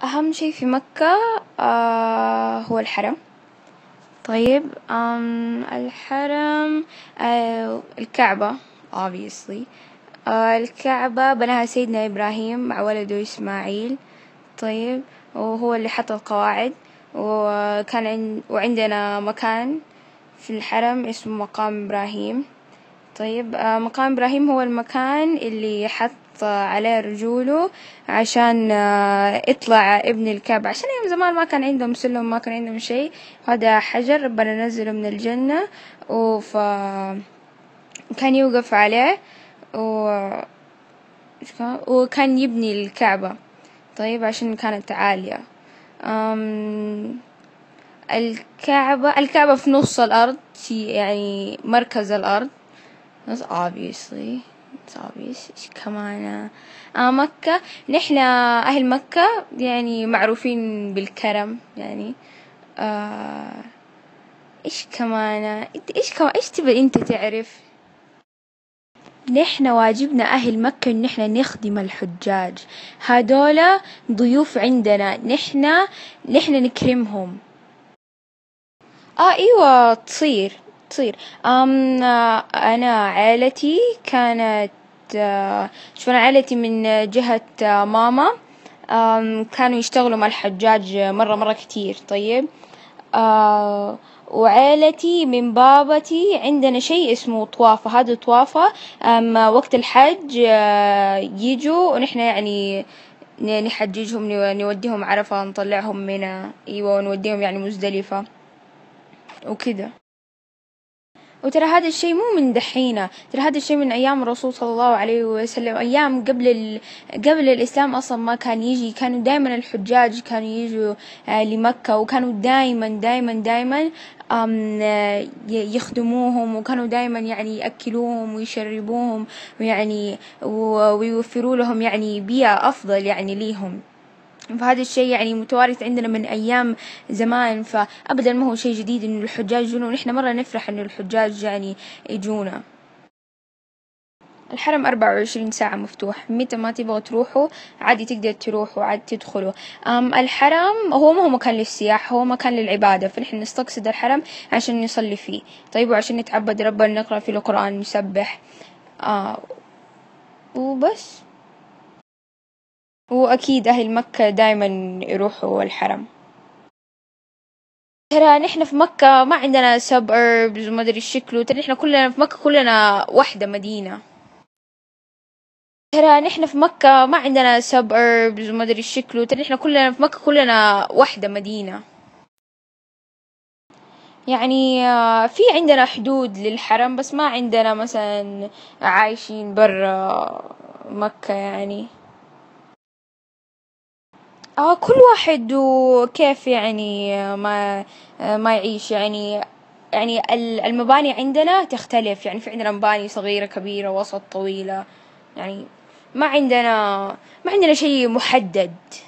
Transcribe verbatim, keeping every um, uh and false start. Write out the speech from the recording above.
أهم شي في مكة آه هو الحرم. طيب آم الحرم آه الكعبة obviously. آه الكعبة بناها سيدنا إبراهيم مع ولده إسماعيل. طيب وهو اللي حط القواعد، وكان عند وعندنا مكان في الحرم اسمه مقام إبراهيم. طيب آه مقام إبراهيم هو المكان اللي حط عليه رجوله عشان آه يطلع ابن الكعبة، عشان أيام زمان ما كان عندهم سلم، ما كان عندهم شيء. هذا حجر ربنا نزله من الجنة، وف كان يوقف عليه و... وكان يبني الكعبة. طيب عشان كانت عالية. أم... الكعبة الكعبة في نص الأرض، يعني مركز الأرض. That's obviously it's obvious. إيش كمان آه مكة، نحنا أهل مكة يعني معروفين بالكرم يعني. آه إيش كمان إيش كمان إيش تبي أنت تعرف؟ نحنا واجبنا أهل مكة إن نحنا نخدم الحجاج، هذولا ضيوف عندنا، نحنا نحنا نكرمهم. آه أيوة تصير تصير أم أنا عائلتي كانت آه شوف أنا عائلتي من جهة آه ماما أم كانوا يشتغلوا مع الحجاج مرة مرة كتير. طيب آه وعائلتي من بابتي عندنا شيء اسمه طوافة. هذا طوافة أم وقت الحج آه يجوا ونحن يعني نحججهم، نوديهم عرفة، نطلعهم منى، أيوة ونوديهم يعني مزدلفة وكده. وترى هذا الشيء مو من دحينه، ترى هذا الشيء من أيام الرسول صلى الله عليه وسلم، أيام قبل ال... قبل الإسلام أصلا ما كان يجي. كانوا دائما الحجاج كانوا يجوا آه لمكة، وكانوا دائما دائما دائما آم يخدموهم، وكانوا دائما يعني يأكلوهم ويشربوهم، ويعني ويوفروا لهم يعني بيئة أفضل يعني ليهم. فهذا الشيء يعني متوارث عندنا من أيام زمان، فأبدا ما هو شيء جديد إنه الحجاج يجون، ونحن مرة نفرح إنه الحجاج يعني يجونا. الحرم أربعة وعشرين ساعة مفتوح، متى ما تبغوا تروحوا عادي تقدر تروحوا عادي تدخلوا. أم الحرم هو ما هو مكان للسياح، هو مكان للعبادة، فنحن نستقصد الحرم عشان نصلي فيه. طيب وعشان نتعبد ربنا، نقرأ فيه القرآن، نسبح آه وبس. وأكيد أهل مكة دايما يروحوا الحرم. ترى نحن في مكة ما عندنا suburbs وما أدري شكله، ترى نحن كلنا في مكة كلنا واحدة مدينة. ترى نحن في مكة ما عندنا suburbs وما أدري شكله، ترى نحن كلنا في مكة كلنا واحدة مدينة. يعني في عندنا حدود للحرم، بس ما عندنا مثلا عايشين برا مكة يعني. آه كل واحد وكيف يعني ما ما يعيش يعني. يعني المباني عندنا تختلف، يعني في عندنا مباني صغيرة كبيرة وسط طويلة، يعني ما عندنا ما عندنا شيء محدد.